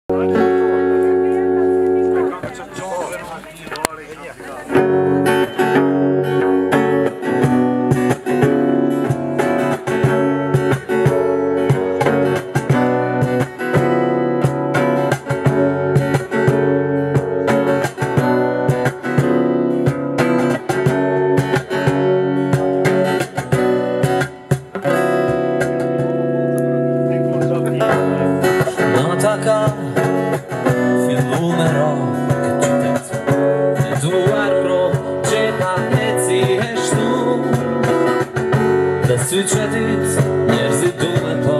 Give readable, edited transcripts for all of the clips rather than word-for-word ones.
Shpetit njerëzit du me po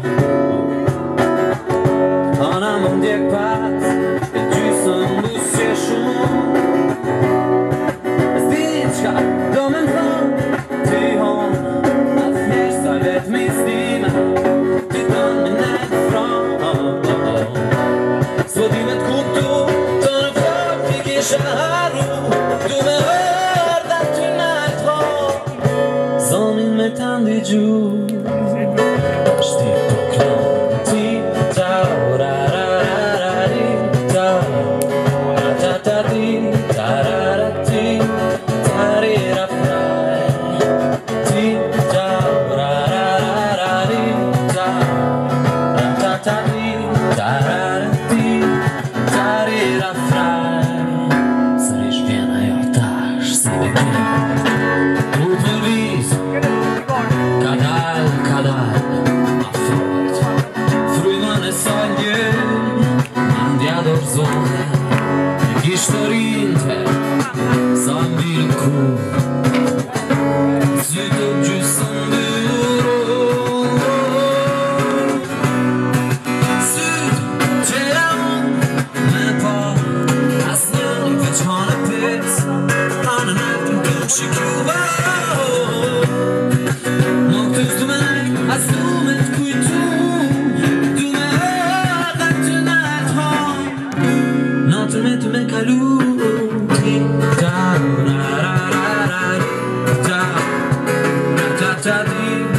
Ana më ndjek pat e gjysën busje shumë S'di qka do me m'thon Ti hon a thjesht sa let mislime Ti don me nejt fron S'po di me t'kuptu të në fort ti kisha harru Du me hërda ty nejt hon Zonin me t'andi gju Shti po klon ti ta ra ra ra ra ri ta ra ta ta ti ta ra ra ti ta ri ra fraj ti ta ra ra ra ra ri ta ra ta ta ti ta ra ra ti ta ri ra fraj Sërish vjen ajo tash si me kjem Tu përviz Kadal ma fort Frujman e salje Mandja dorëzone E kishtë rinte Sa mbirën ku Sytë gjysën dyro Sytë qera unë Me pa As njën veç hanë pec Anë nëtën të shikjuva As du me t'kujtu Du me hërda të nejt hon Natën me t'u me kalu Ti ta ra ra ra ra Ta ra ta ta ti